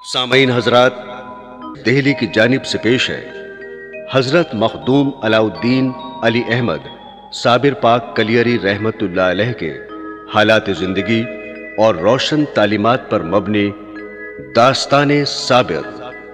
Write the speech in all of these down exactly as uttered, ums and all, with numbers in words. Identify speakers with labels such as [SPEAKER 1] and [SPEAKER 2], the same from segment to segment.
[SPEAKER 1] سامعین حضرات، دہلی کی جانب سے پیش ہے حضرت مخدوم علاؤالدین علی احمد صابر پاک کلیری رحمت اللہ علیہ کے حالات زندگی اور روشن تعلیمات پر مبنی داستان صابر۔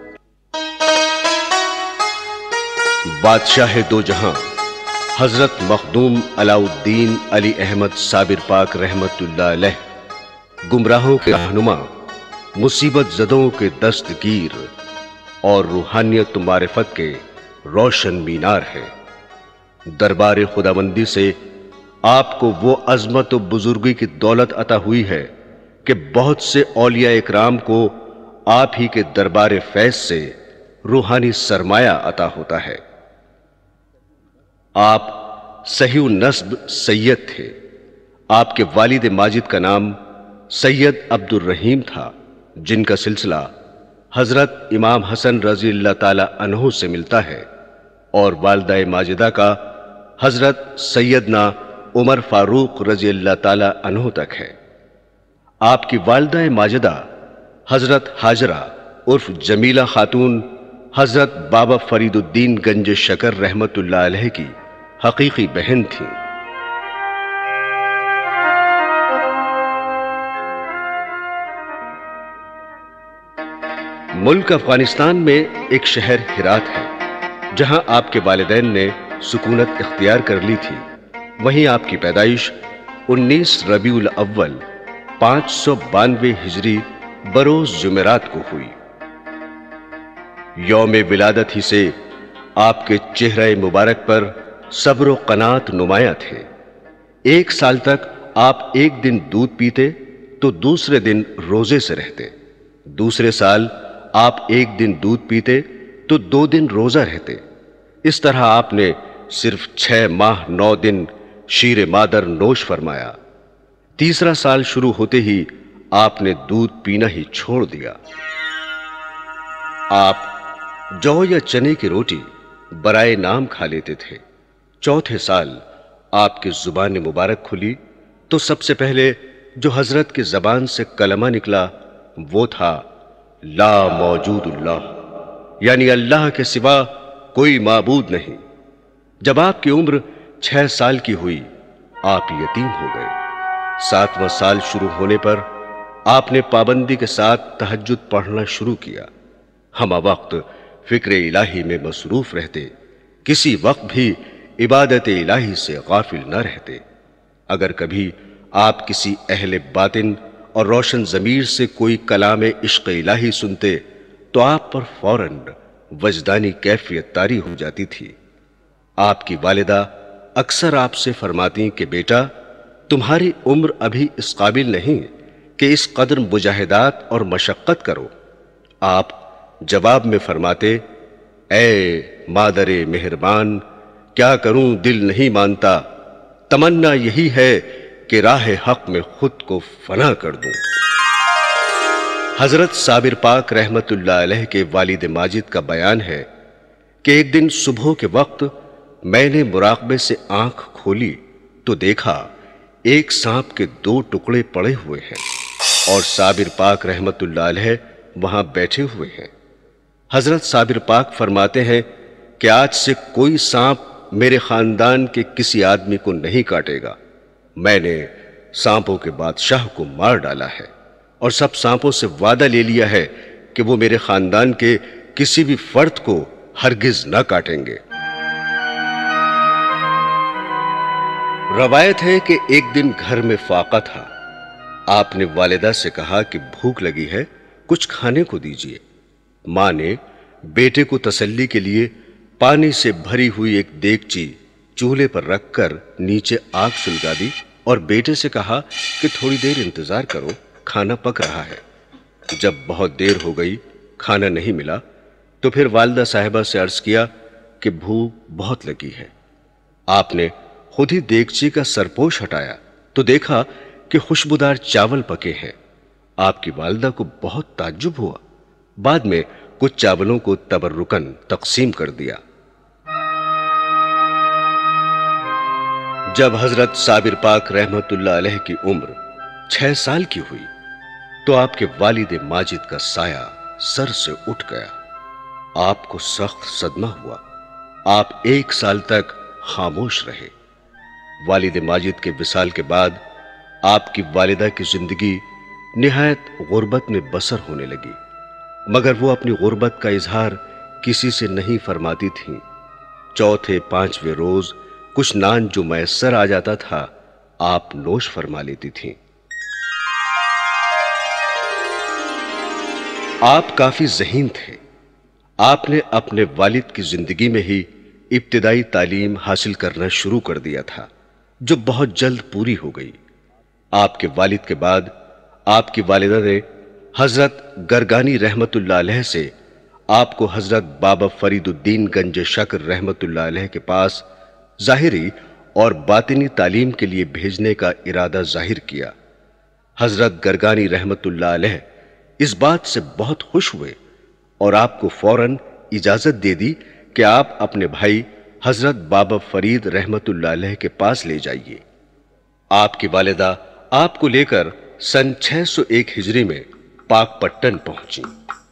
[SPEAKER 1] بادشاہ دو جہاں حضرت مخدوم علاؤالدین علی احمد صابر پاک رحمت اللہ علیہ گمراہوں کے رہنما، مصیبت زدوں کے دستگیر اور روحانیت و معرفت کے روشن مینار ہیں۔ دربار خداوندی سے آپ کو وہ عظمت و بزرگی کی دولت عطا ہوئی ہے کہ بہت سے اولیاء اکرام کو آپ ہی کے دربار فیض سے روحانی سرمایہ عطا ہوتا ہے۔ آپ صحیح النسب سید تھے۔ آپ کے والد ماجد کا نام سید عبد الرحیم تھا، جن کا سلسلہ حضرت امام حسن رضی اللہ تعالی عنہ سے ملتا ہے، اور والدہ ماجدہ کا حضرت سیدنا عمر فاروق رضی اللہ تعالی عنہ تک ہے۔ آپ کی والدہ ماجدہ حضرت ہاجرہ عرف جمیلہ خاتون حضرت بابا فرید الدین گنج شکر رحمت اللہ علیہ کی حقیقی بہن تھیں۔ ملک افغانستان میں ایک شہر ہرات ہے، جہاں آپ کے والدین نے سکونت اختیار کر لی تھی۔ وہیں آپ کی پیدائش انیس ربیع الاول پانچ سو بانوے ہجری بروز جمعرات کو ہوئی۔ یوم ولادت ہی سے آپ کے چہرہ مبارک پر صبر و قناعت نمایاں تھے۔ ایک سال تک آپ ایک دن دودھ پیتے تو دوسرے دن روزے سے رہتے، دوسرے سال آپ ایک دن دودھ پیتے تو دو دن روزہ رہتے۔ اس طرح آپ نے صرف چھ ماہ نو دن شیر مادر نوش فرمایا۔ تیسرا سال شروع ہوتے ہی آپ نے دودھ پینا ہی چھوڑ دیا۔ آپ جو یا چنے کی روٹی برائے نام کھا لیتے تھے۔ چوتھے سال آپ کی زبان مبارک کھلی تو سب سے پہلے جو حضرت کی زبان سے کلمہ نکلا وہ تھا لا موجود اللہ، یعنی اللہ کے سوا کوئی معبود نہیں۔ جب آپ کی عمر چھ سال کی ہوئی آپ یتیم ہو گئے۔ ساتواں سال شروع ہونے پر آپ نے پابندی کے ساتھ تہجد پڑھنا شروع کیا۔ ہمہ وقت فکر الہی میں مصروف رہتے، کسی وقت بھی عبادت الہی سے غافل نہ رہتے۔ اگر کبھی آپ کسی اہل باطن اور روشن ضمیر سے کوئی کلام عشق الہی سنتے تو آپ پر فوراً وجدانی کیفیت طاری ہو جاتی تھی۔ آپ کی والدہ اکثر آپ سے فرماتی کہ بیٹا، تمہاری عمر ابھی اس قابل نہیں کہ اس قدر مجاہدات اور مشقت کرو۔ آپ جواب میں فرماتے، اے مادر مہربان، کیا کروں دل نہیں مانتا، تمنا یہی ہے کہ راہ حق میں خود کو فنا کر دوں۔ حضرت صابر پاک رحمت اللہ علیہ کے والد ماجد کا بیان ہے کہ ایک دن صبح کے وقت میں نے مراقبے سے آنکھ کھولی تو دیکھا ایک سانپ کے دو ٹکڑے پڑے ہوئے ہیں اور صابر پاک رحمت اللہ علیہ وہاں بیٹھے ہوئے ہیں۔ حضرت صابر پاک فرماتے ہیں کہ آج سے کوئی سانپ میرے خاندان کے کسی آدمی کو نہیں کاٹے گا۔ میں نے سانپوں کے بادشاہ کو مار ڈالا ہے اور سب سانپوں سے وعدہ لے لیا ہے کہ وہ میرے خاندان کے کسی بھی فرد کو ہرگز نہ کاٹیں گے۔ روایت ہے کہ ایک دن گھر میں فاقہ تھا۔ آپ نے والدہ سے کہا کہ بھوک لگی ہے، کچھ کھانے کو دیجیے۔ ماں نے بیٹے کو تسلی کے لیے پانی سے بھری ہوئی ایک دیگچی چولہے پر رکھ کر نیچے آگ سلگا دی اور بیٹے سے کہا کہ تھوڑی دیر انتظار کرو، کھانا پک رہا ہے۔ جب بہت دیر ہو گئی، کھانا نہیں ملا تو پھر والدہ صاحبہ سے عرض کیا کہ بھوک بہت لگی ہے۔ آپ نے خود ہی دیگچی کا سرپوش ہٹایا تو دیکھا کہ خوشبودار چاول پکے ہیں۔ آپ کی والدہ کو بہت تعجب ہوا۔ بعد میں کچھ چاولوں کو تبرکن تقسیم کر دیا۔ جب حضرت صابر پاک رحمت اللہ علیہ کی عمر چھ سال کی ہوئی تو آپ کے والد ماجد کا سایہ سر سے اٹھ گیا۔ آپ کو سخت صدمہ ہوا۔ آپ ایک سال تک خاموش رہے۔ والد ماجد کے وصال کے بعد آپ کی والدہ کی زندگی نہایت غربت میں بسر ہونے لگی، مگر وہ اپنی غربت کا اظہار کسی سے نہیں فرماتی تھیں۔ چوتھے پانچویں روز کچھ نان جو میسر آ جاتا تھا آپ نوش فرما لیتی تھیں۔ آپ کافی ذہین تھے۔ آپ نے اپنے والد کی زندگی میں ہی ابتدائی تعلیم حاصل کرنا شروع کر دیا تھا، جو بہت جلد پوری ہو گئی۔ آپ کے والد کے بعد آپ کی والدہ نے حضرت گرگانی رحمت اللہ علیہ سے آپ کو حضرت بابا فرید الدین گنج شکر رحمت اللہ علیہ کے پاس ظاہری اور باطنی تعلیم کے لیے بھیجنے کا ارادہ ظاہر کیا۔ حضرت گرگانی رحمت اللہ علیہ اس بات سے بہت خوش ہوئے اور آپ کو فوراً اجازت دے دی کہ آپ اپنے بھائی حضرت بابا فرید رحمت اللہ علیہ کے پاس لے جائیے۔ آپ کی والدہ آپ کو لے کر سن چھ سو ایک ہجری میں پاک پٹن پہنچی۔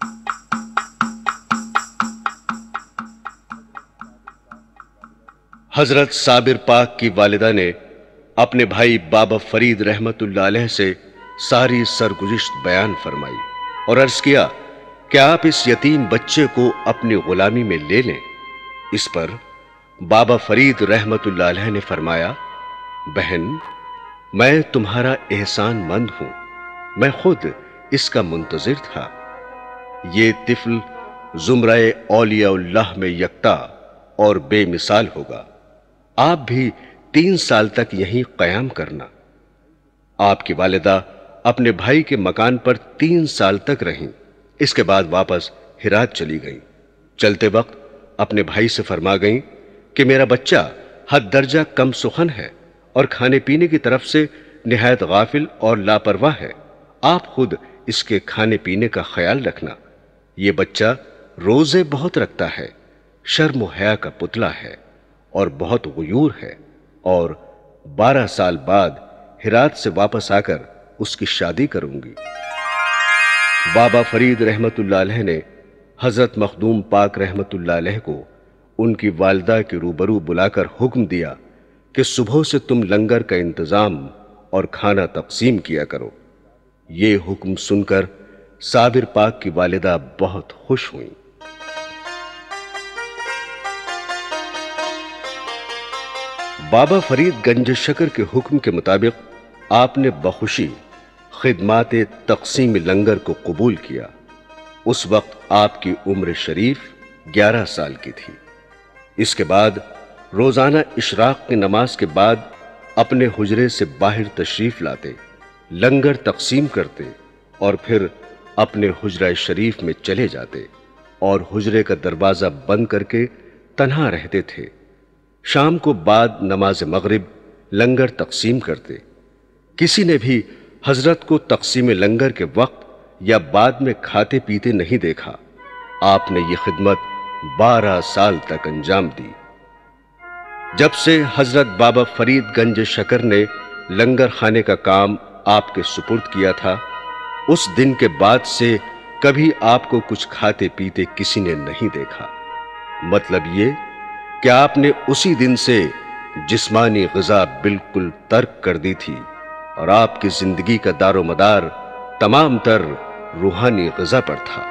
[SPEAKER 1] حضرت صابر پاک کی والدہ نے اپنے بھائی بابا فرید رحمت اللہ علیہ سے ساری سرگزشت بیان فرمائی اور عرض کیا کہ آپ اس یتیم بچے کو اپنی غلامی میں لے لیں۔ اس پر بابا فرید رحمت اللہ علیہ نے فرمایا، بہن، میں تمہارا احسان مند ہوں، میں خود اس کا منتظر تھا۔ یہ طفل زمرہ اولیاء اللہ میں یکتا اور بے مثال ہوگا۔ آپ بھی تین سال تک یہیں قیام کرنا۔ آپ کی والدہ اپنے بھائی کے مکان پر تین سال تک رہیں، اس کے بعد واپس ہرات چلی گئیں۔ چلتے وقت اپنے بھائی سے فرما گئیں کہ میرا بچہ حد درجہ کم سخن ہے اور کھانے پینے کی طرف سے نہایت غافل اور لاپرواہ ہے۔ آپ خود اس کے کھانے پینے کا خیال رکھنا۔ یہ بچہ روزے بہت رکھتا ہے، شرم و حیا کا پتلا ہے اور بہت غیور ہے، اور بارہ سال بعد ہرات سے واپس آ کر اس کی شادی کروں گی۔ بابا فرید رحمت اللہ علیہ نے حضرت مخدوم پاک رحمت اللہ علیہ کو ان کی والدہ کے روبرو بلا کر حکم دیا کہ صبح سے تم لنگر کا انتظام اور کھانا تقسیم کیا کرو۔ یہ حکم سن کر صابر پاک کی والدہ بہت خوش ہوئیں۔ بابا فرید گنج شکر کے حکم کے مطابق آپ نے بخوشی خدمات تقسیم لنگر کو قبول کیا۔ اس وقت آپ کی عمر شریف گیارہ سال کی تھی۔ اس کے بعد روزانہ اشراق کی نماز کے بعد اپنے حجرے سے باہر تشریف لاتے، لنگر تقسیم کرتے اور پھر اپنے حجرہ شریف میں چلے جاتے اور حجرے کا دروازہ بند کر کے تنہا رہتے تھے۔ شام کو بعد نماز مغرب لنگر تقسیم کرتے۔ کسی نے بھی حضرت کو تقسیم لنگر کے وقت یا بعد میں کھاتے پیتے نہیں دیکھا۔ آپ نے یہ خدمت بارہ سال تک انجام دی۔ جب سے حضرت بابا فرید گنج شکر نے لنگر خانے کا کام آپ کے سپرد کیا تھا، اس دن کے بعد سے کبھی آپ کو کچھ کھاتے پیتے کسی نے نہیں دیکھا۔ مطلب یہ کہ آپ نے اسی دن سے جسمانی غذا بالکل ترک کر دی تھی اور آپ کی زندگی کا دار و مدار تمام تر روحانی غذا پر تھا۔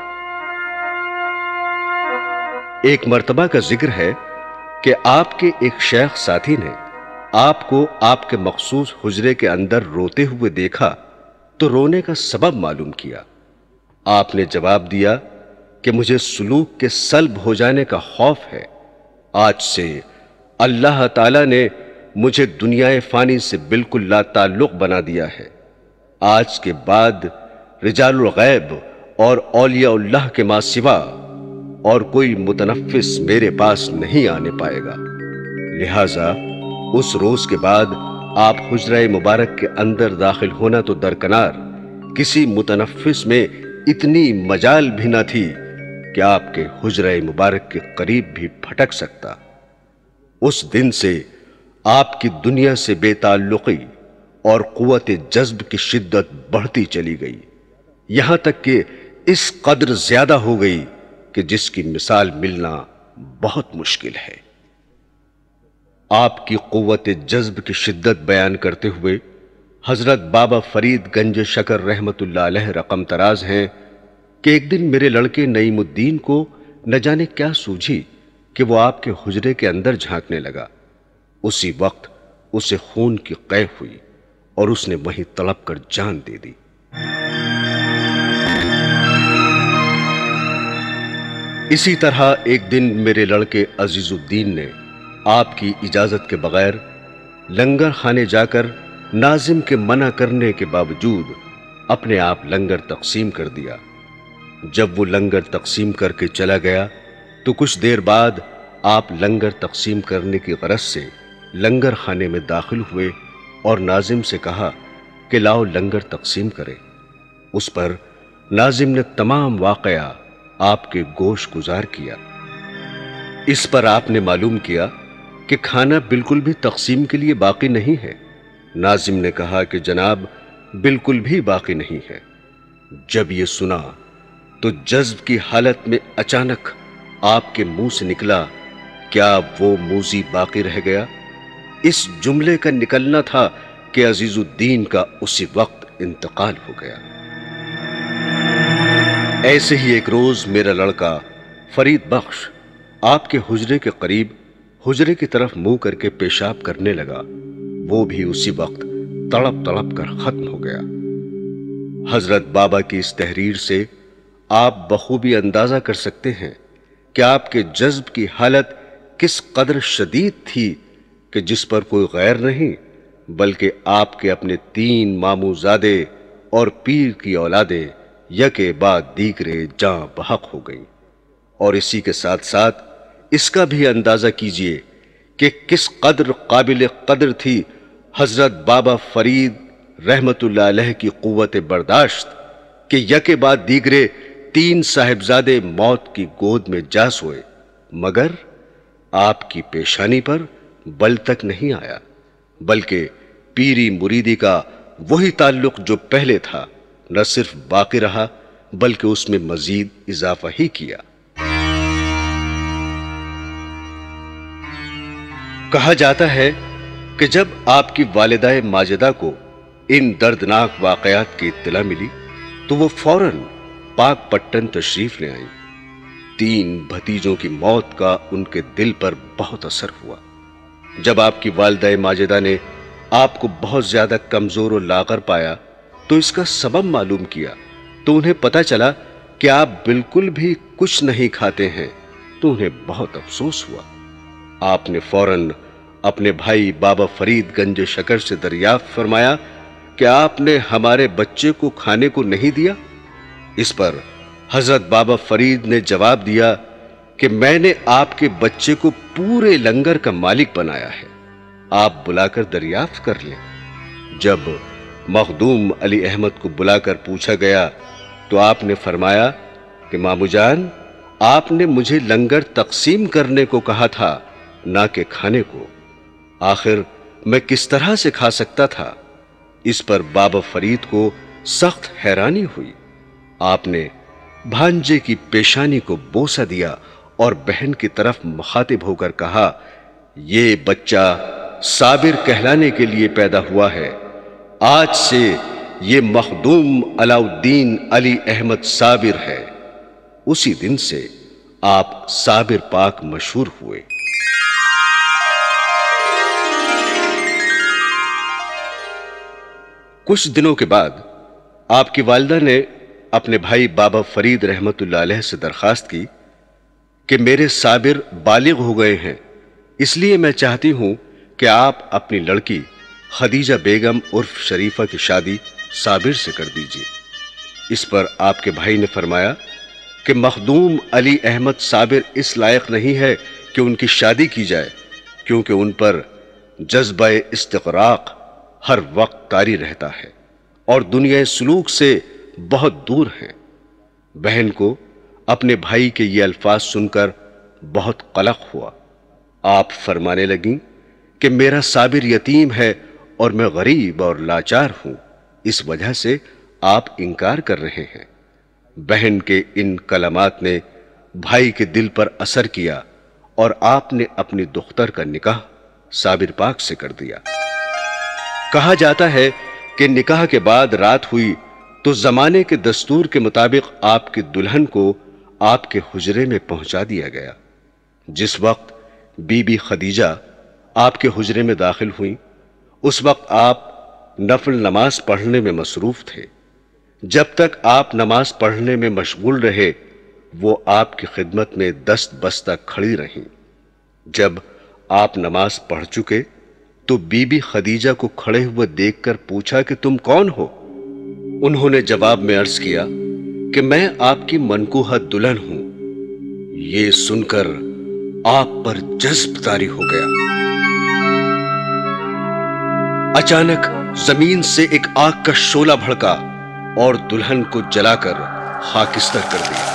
[SPEAKER 1] ایک مرتبہ کا ذکر ہے کہ آپ کے ایک شیخ ساتھی نے آپ کو آپ کے مخصوص حجرے کے اندر روتے ہوئے دیکھا تو رونے کا سبب معلوم کیا۔ آپ نے جواب دیا کہ مجھے سلوک کے سلب ہو جانے کا خوف ہے۔ آج سے اللہ تعالیٰ نے مجھے دنیا فانی سے بالکل لا تعلق بنا دیا ہے۔ آج کے بعد رجال الغیب اور اولیاء اللہ کے ماں سوا اور کوئی متنفس میرے پاس نہیں آنے پائے گا۔ لہٰذا اس روز کے بعد آپ حجرہ مبارک کے اندر داخل ہونا تو درکنار، کسی متنفس میں اتنی مجال بھی نہ تھی کہ آپ کے حجرہ مبارک کے قریب بھی پھٹک سکتا۔ اس دن سے آپ کی دنیا سے بے تعلقی اور قوت جذب کی شدت بڑھتی چلی گئی، یہاں تک کہ اس قدر زیادہ ہو گئی کہ جس کی مثال ملنا بہت مشکل ہے۔ آپ کی قوت جذب کی شدت بیان کرتے ہوئے حضرت بابا فرید گنج شکر رحمت اللہ علیہ رقم تراز ہیں کہ ایک دن میرے لڑکے نعیم الدین کو نہ جانے کیا سوجھی کہ وہ آپ کے حجرے کے اندر جھانکنے لگا۔ اسی وقت اسے خون کی قے ہوئی اور اس نے وہیں تڑپ کر جان دے دی۔ اسی طرح ایک دن میرے لڑکے عزیز الدین نے آپ کی اجازت کے بغیر لنگر خانے جا کر ناظم کے منع کرنے کے باوجود اپنے آپ لنگر تقسیم کر دیا۔ جب وہ لنگر تقسیم کر کے چلا گیا تو کچھ دیر بعد آپ لنگر تقسیم کرنے کی غرض سے لنگر خانے میں داخل ہوئے اور ناظم سے کہا کہ لاؤ لنگر تقسیم کرے۔ اس پر ناظم نے تمام واقعہ آپ کے گوش گزار کیا۔ اس پر آپ نے معلوم کیا کہ کھانا بالکل بھی تقسیم کے لیے باقی نہیں ہے۔ ناظم نے کہا کہ جناب بالکل بھی باقی نہیں ہے۔ جب یہ سنا تو جذب کی حالت میں اچانک آپ کے منہ سے نکلا، کیا وہ موذی باقی رہ گیا؟ اس جملے کا نکلنا تھا کہ عزیز الدین کا اسی وقت انتقال ہو گیا۔ ایسے ہی ایک روز میرا لڑکا فرید بخش آپ کے حجرے کے قریب حجرے کی طرف منہ کر کے پیشاب کرنے لگا۔ وہ بھی اسی وقت تڑپ تڑپ کر ختم ہو گیا۔ حضرت بابا کی اس تحریر سے آپ بخوبی اندازہ کر سکتے ہیں کہ آپ کے جذب کی حالت کس قدر شدید تھی کہ جس پر کوئی غیر نہیں بلکہ آپ کے اپنے تین ماموں زادے اور پیر کی اولادیں یکے بعد دیگرے جاں بحق ہو گئیں۔ اور اسی کے ساتھ ساتھ اس کا بھی اندازہ کیجئے کہ کس قدر قابل قدر تھی حضرت بابا فرید رحمت اللہ علیہ کی قوت برداشت کہ یکے بعد دیگرے تین صاحبزادے موت کی گود میں جا سوئے، مگر آپ کی پیشانی پر بل تک نہیں آیا، بلکہ پیری مریدی کا وہی تعلق جو پہلے تھا نہ صرف باقی رہا بلکہ اس میں مزید اضافہ ہی کیا۔ کہا جاتا ہے کہ جب آپ کی والدہ ماجدہ کو ان دردناک واقعات کی اطلاع ملی تو وہ فوراً پاک پٹن تشریف لے آئیں۔ تین بھتیجوں کی موت کا ان کے دل پر بہت اثر ہوا۔ جب آپ کی والدہ ماجدہ نے آپ کو بہت زیادہ کمزور و لاغر پایا تو اس کا سبب معلوم کیا تو انہیں پتہ چلا کہ آپ بالکل بھی کچھ نہیں کھاتے ہیں، تو انہیں بہت افسوس ہوا۔ آپ نے فوراً اپنے بھائی بابا فرید گنج شکر سے دریافت فرمایا کہ آپ نے ہمارے بچے کو کھانے کو نہیں دیا؟ اس پر حضرت بابا فرید نے جواب دیا کہ میں نے آپ کے بچے کو پورے لنگر کا مالک بنایا ہے، آپ بلا کر دریافت کر لیں۔ جب مخدوم علی احمد کو بلا کر پوچھا گیا تو آپ نے فرمایا کہ مامو جان، آپ نے مجھے لنگر تقسیم کرنے کو کہا تھا نہ کہ کھانے کو، آخر میں کس طرح سے کھا سکتا تھا؟ اس پر بابا فرید کو سخت حیرانی ہوئی۔ آپ نے بھانجے کی پیشانی کو بوسہ دیا اور بہن کی طرف مخاطب ہو کر کہا، یہ بچہ صابر کہلانے کے لیے پیدا ہوا ہے، آج سے یہ مخدوم علاء الدین علی احمد صابر ہے۔ اسی دن سے آپ صابر پاک مشہور ہوئے۔ کچھ دنوں کے بعد آپ کی والدہ نے اپنے بھائی بابا فرید رحمت اللہ علیہ سے درخواست کی کہ میرے صابر بالغ ہو گئے ہیں، اس لیے میں چاہتی ہوں کہ آپ اپنی لڑکی خدیجہ بیگم عرف شریفہ کی شادی صابر سے کر دیجیے۔ اس پر آپ کے بھائی نے فرمایا کہ مخدوم علی احمد صابر اس لائق نہیں ہے کہ ان کی شادی کی جائے، کیونکہ ان پر جذبہ استغراق ہر وقت طاری رہتا ہے اور دنیا سلوک سے بہت دور ہیں۔ بہن کو اپنے بھائی کے یہ الفاظ سن کر بہت قلق ہوا۔ آپ فرمانے لگیں کہ میرا صابر یتیم ہے اور میں غریب اور لاچار ہوں، اس وجہ سے آپ انکار کر رہے ہیں۔ بہن کے ان کلمات نے بھائی کے دل پر اثر کیا اور آپ نے اپنی دختر کا نکاح صابر پاک سے کر دیا۔ کہا جاتا ہے کہ نکاح کے بعد رات ہوئی تو زمانے کے دستور کے مطابق آپ کی دلہن کو آپ کے حجرے میں پہنچا دیا گیا۔ جس وقت بی بی خدیجہ آپ کے حجرے میں داخل ہوئیں، اس وقت آپ نفل نماز پڑھنے میں مصروف تھے۔ جب تک آپ نماز پڑھنے میں مشغول رہے، وہ آپ کی خدمت میں دست بستہ کھڑی رہیں۔ جب آپ نماز پڑھ چکے تو بی بی خدیجہ کو کھڑے ہوئے دیکھ کر پوچھا کہ تم کون ہو؟ انہوں نے جواب میں عرض کیا کہ میں آپ کی منکوحہ دلہن ہوں۔ یہ سن کر آپ پر جذب طاری ہو گیا۔ اچانک زمین سے ایک آگ کا شعلہ بھڑکا اور دلہن کو جلا کر خاکستر کر دیا۔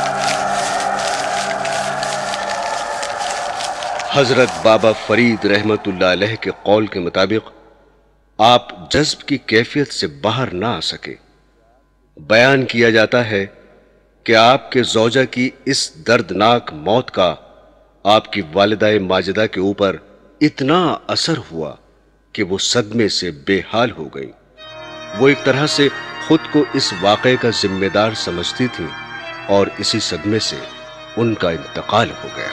[SPEAKER 1] حضرت بابا فرید رحمت اللہ علیہ کے قول کے مطابق آپ جذب کی کیفیت سے باہر نہ آ سکے۔ بیان کیا جاتا ہے کہ آپ کے زوجہ کی اس دردناک موت کا آپ کی والدہ ماجدہ کے اوپر اتنا اثر ہوا کہ وہ صدمے سے بے حال ہو گئیں۔ وہ ایک طرح سے خود کو اس واقعے کا ذمہ دار سمجھتی تھیں اور اسی صدمے سے ان کا انتقال ہو گیا۔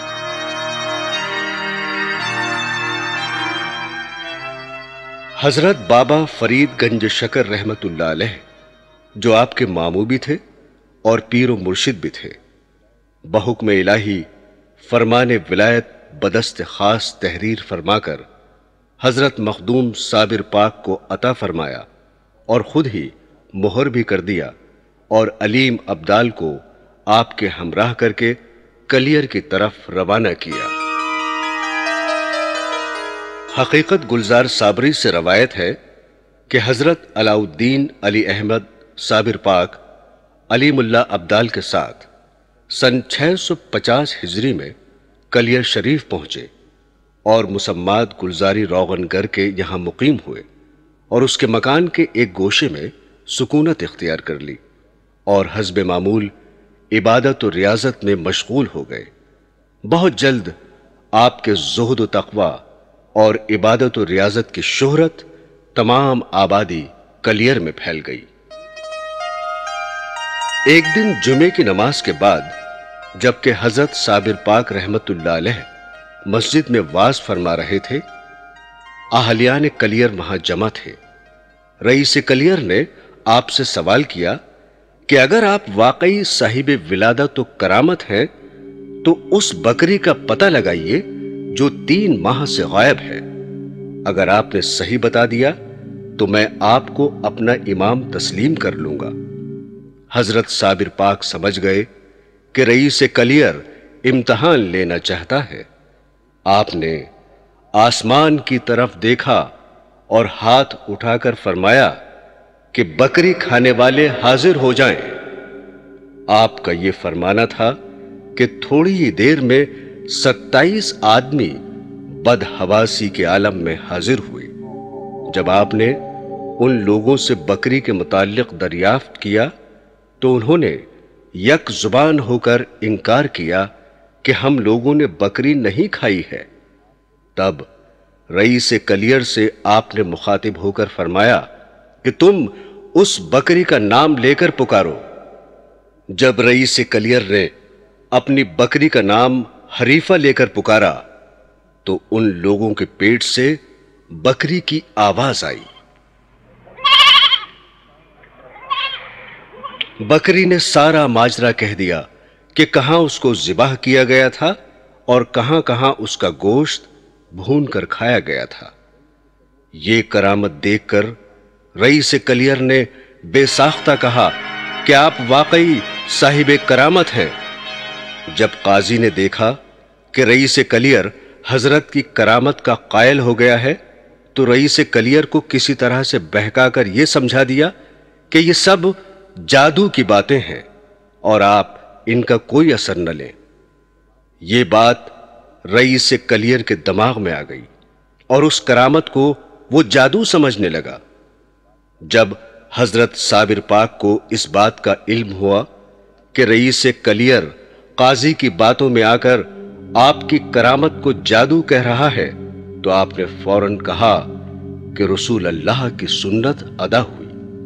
[SPEAKER 1] حضرت بابا فرید گنج شکر رحمت اللہ علیہ، جو آپ کے ماموں بھی تھے اور پیر و مرشد بھی تھے، بحکم الہی فرمان ولایت بدست خاص تحریر فرما کر حضرت مخدوم صابر پاک کو عطا فرمایا اور خود ہی مہر بھی کر دیا، اور علیم ابدال کو آپ کے ہمراہ کر کے کلیر کی طرف روانہ کیا۔ حقیقت گلزار صابری سے روایت ہے کہ حضرت علاء الدین علی احمد صابر پاک علیم اللہ ابدال کے ساتھ سن چھ سو پچاس ہجری میں کلیر شریف پہنچے اور مسمات گلزاری روغن گر کے یہاں مقیم ہوئے اور اس کے مکان کے ایک گوشے میں سکونت اختیار کر لی اور حسب معمول عبادت و ریاضت میں مشغول ہو گئے۔ بہت جلد آپ کے زہد و تقوی اور عبادت و ریاضت کی شہرت تمام آبادی کلیر میں پھیل گئی۔ ایک دن جمعے کی نماز کے بعد جبکہ حضرت صابر پاک رحمت اللہ علیہ مسجد میں واز فرما رہے تھے، اہلیان کلیر وہاں جمع تھے۔ رئیس کلیر نے آپ سے سوال کیا کہ اگر آپ واقعی صاحب ولادت و کرامت ہیں تو اس بکری کا پتہ لگائیے جو تین ماہ سے غائب ہے۔ اگر آپ نے صحیح بتا دیا تو میں آپ کو اپنا امام تسلیم کر لوں گا۔ حضرت صابر پاک سمجھ گئے کہ رئیس کلیر امتحان لینا چاہتا ہے۔ آپ نے آسمان کی طرف دیکھا اور ہاتھ اٹھا کر فرمایا کہ بکری کھانے والے حاضر ہو جائیں۔ آپ کا یہ فرمانا تھا کہ تھوڑی ہی دیر میں ستائیس آدمی بدحواسی کے عالم میں حاضر ہوئے۔ جب آپ نے ان لوگوں سے بکری کے متعلق دریافت کیا تو انہوں نے یک زبان ہو کر انکار کیا کہ ہم لوگوں نے بکری نہیں کھائی ہے۔ تب رئیس کلیر سے آپ نے مخاطب ہو کر فرمایا کہ تم اس بکری کا نام لے کر پکارو۔ جب رئیس کلیر نے اپنی بکری کا نام حریفہ لے کر پکارا تو ان لوگوں کے پیٹ سے بکری کی آواز آئی۔ بکری نے سارا ماجرا کہہ دیا کہ کہاں اس کو ذبح کیا گیا تھا اور کہاں کہاں اس کا گوشت بھون کر کھایا گیا تھا۔ یہ کرامت دیکھ کر رئیس کلیر نے بے ساختہ کہا کہ آپ واقعی صاحب کرامت ہیں۔ جب قاضی نے دیکھا کہ رئیس کلیر حضرت کی کرامت کا قائل ہو گیا ہے تو رئیس کلیر کو کسی طرح سے بہکا کر یہ سمجھا دیا کہ یہ سب جادو کی باتیں ہیں اور آپ ان کا کوئی اثر نہ لیں۔ یہ بات رئیس کلیر کے دماغ میں آ گئی اور اس کرامت کو وہ جادو سمجھنے لگا۔ جب حضرت صابر پاک کو اس بات کا علم ہوا کہ رئیس کلیر قاضی کی باتوں میں آ کر آپ کی کرامت کو جادو کہہ رہا ہے تو آپ نے فوراً کہا کہ رسول اللہ کی سنت ادا ہوئی۔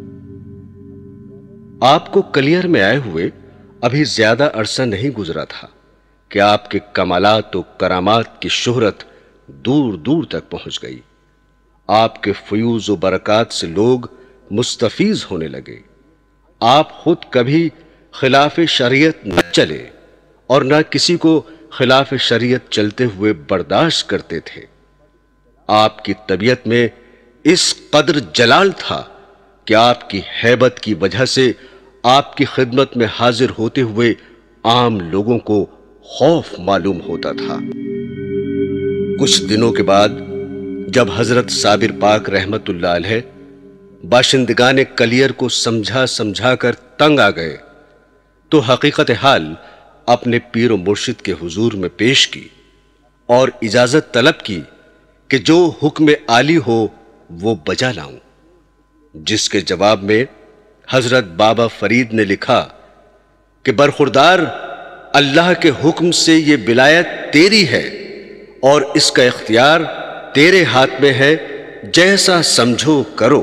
[SPEAKER 1] آپ کو کلیر میں آئے ہوئے ابھی زیادہ عرصہ نہیں گزرا تھا کہ آپ کے کمالات و کرامات کی شہرت دور دور تک پہنچ گئی۔ آپ کے فیوز و برکات سے لوگ مستفیض ہونے لگے۔ آپ خود کبھی خلاف شریعت نہ چلے اور نہ کسی کو خلاف شریعت چلتے ہوئے برداشت کرتے تھے۔ آپ کی طبیعت میں اس قدر جلال تھا کہ آپ کی ہیبت کی وجہ سے آپ کی خدمت میں حاضر ہوتے ہوئے عام لوگوں کو خوف معلوم ہوتا تھا۔ کچھ دنوں کے بعد جب حضرت صابر پاک رحمت اللہ علیہ باشندگان کلیر کو سمجھا سمجھا کر تنگ آ گئے تو حقیقت حال اپنے پیر و مرشد کے حضور میں پیش کی اور اجازت طلب کی کہ جو حکم عالی ہو وہ بجا لاؤں، جس کے جواب میں حضرت بابا فرید نے لکھا کہ برخوردار، اللہ کے حکم سے یہ ولایت تیری ہے اور اس کا اختیار تیرے ہاتھ میں ہے، جیسا سمجھو کرو۔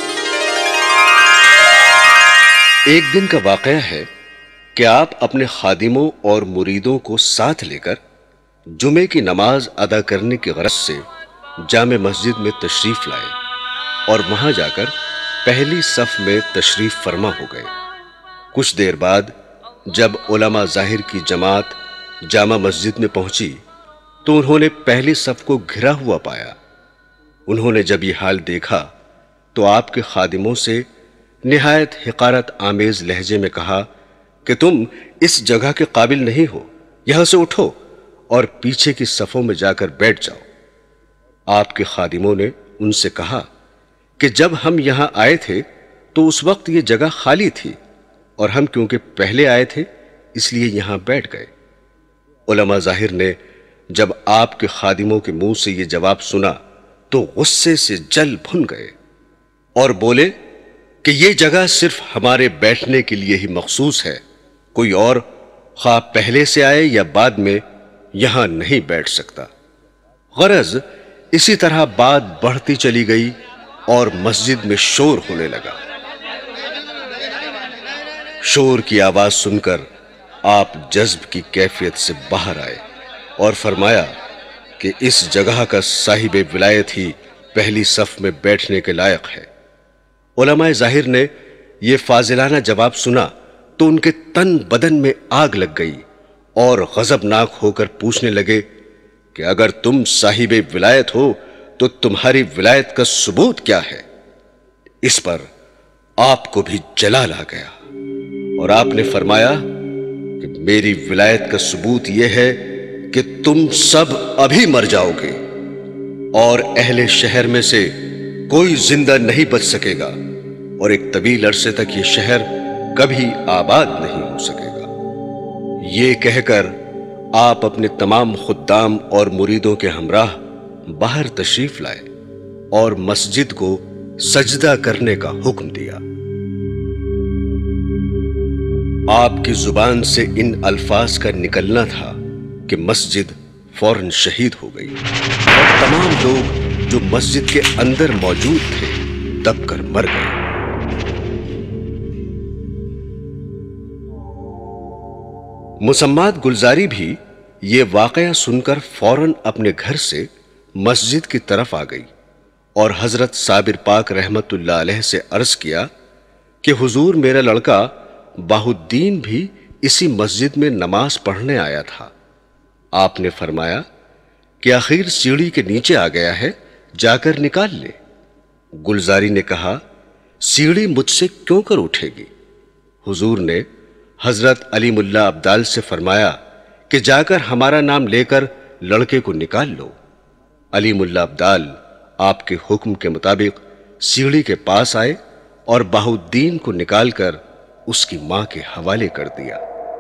[SPEAKER 1] ایک دن کا واقعہ ہے کہ آپ اپنے خادموں اور مریدوں کو ساتھ لے کر جمعے کی نماز ادا کرنے کی غرض سے جامع مسجد میں تشریف لائے اور وہاں جا کر پہلی صف میں تشریف فرما ہو گئے۔ کچھ دیر بعد جب علماء ظاہر کی جماعت جامع مسجد میں پہنچی تو انہوں نے پہلی صف کو گھرا ہوا پایا۔ انہوں نے جب یہ حال دیکھا تو آپ کے خادموں سے نہایت حقارت آمیز لہجے میں کہا کہ تم اس جگہ کے قابل نہیں ہو، یہاں سے اٹھو اور پیچھے کی صفوں میں جا کر بیٹھ جاؤ۔ آپ کے خادموں نے ان سے کہا کہ جب ہم یہاں آئے تھے تو اس وقت یہ جگہ خالی تھی اور ہم کیونکہ پہلے آئے تھے اس لیے یہاں بیٹھ گئے۔ علماء ظاہر نے جب آپ کے خادموں کے منہ سے یہ جواب سنا تو غصے سے جل بھن گئے اور بولے کہ یہ جگہ صرف ہمارے بیٹھنے کے لیے ہی مخصوص ہے، کوئی اور خواہ پہلے سے آئے یا بعد میں یہاں نہیں بیٹھ سکتا۔ غرض اسی طرح بات بڑھتی چلی گئی اور مسجد میں شور ہونے لگا۔ شور کی آواز سن کر آپ جذب کی کیفیت سے باہر آئے اور فرمایا کہ اس جگہ کا صاحب ولایت ہی پہلی صف میں بیٹھنے کے لائق ہے۔ علماء ظاہر نے یہ فاضلانہ جواب سنا تو ان کے تن بدن میں آگ لگ گئی اور غضبناک ہو کر پوچھنے لگے کہ اگر تم صاحب ولایت ہو تو تمہاری ولایت کا ثبوت کیا ہے؟ اس پر آپ کو بھی جلال آ گیا اور آپ نے فرمایا کہ میری ولایت کا ثبوت یہ ہے کہ تم سب ابھی مر جاؤ گے اور اہل شہر میں سے کوئی زندہ نہیں بچ سکے گا اور ایک طویل عرصے تک یہ شہر کبھی آباد نہیں ہو سکے گا۔ یہ کہہ کر آپ اپنے تمام خدام اور مریدوں کے ہمراہ باہر تشریف لائے اور مسجد کو سجدہ کرنے کا حکم دیا۔ آپ کی زبان سے ان الفاظ کا نکلنا تھا کہ مسجد فوراً شہید ہو گئی اور تمام لوگ جو مسجد کے اندر موجود تھے دب کر مر گئے۔ مسمات گلزاری بھی یہ واقعہ سن کر فوراً اپنے گھر سے مسجد کی طرف آ گئی اور حضرت صابر پاک رحمت اللہ علیہ سے عرض کیا کہ حضور، میرا لڑکا باہ الدین بھی اسی مسجد میں نماز پڑھنے آیا تھا۔ آپ نے فرمایا کہ آخر سیڑھی کے نیچے آ گیا ہے، جا کر نکال لے۔ گلزاری نے کہا، سیڑھی مجھ سے کیوں کر اٹھے گی؟ حضور نے حضرت علیم اللہ ابدال سے فرمایا کہ جا کر ہمارا نام لے کر لڑکے کو نکال لو۔ علیم اللہ ابدال آپ کے حکم کے مطابق سیڑھی کے پاس آئے اور باہ الدین کو نکال کر اس کی ماں کے حوالے کر دیا۔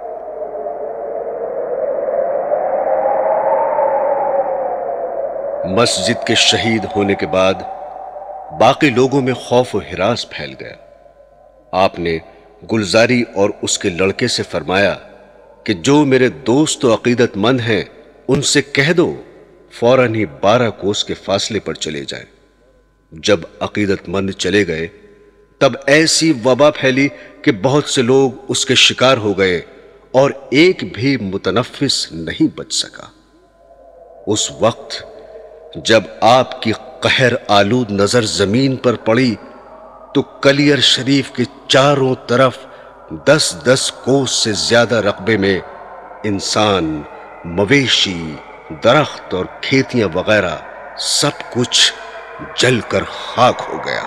[SPEAKER 1] مسجد کے شہید ہونے کے بعد باقی لوگوں میں خوف و ہراس پھیل گیا۔ آپ نے گلزاری اور اس کے لڑکے سے فرمایا کہ جو میرے دوست و عقیدت مند ہیں ان سے کہہ دو فوراً ہی بارہ کوس کے فاصلے پر چلے جائیں۔ جب عقیدت مند چلے گئے تب ایسی وبا پھیلی کہ بہت سے لوگ اس کے شکار ہو گئے اور ایک بھی متنفس نہیں بچ سکا۔ اس وقت جب آپ کی قہر آلود نظر زمین پر پڑی تو کلیر شریف کے چاروں طرف دس دس کوس سے زیادہ رقبے میں انسان، مویشی، درخت اور کھیتیاں وغیرہ سب کچھ جل کر خاک ہو گیا۔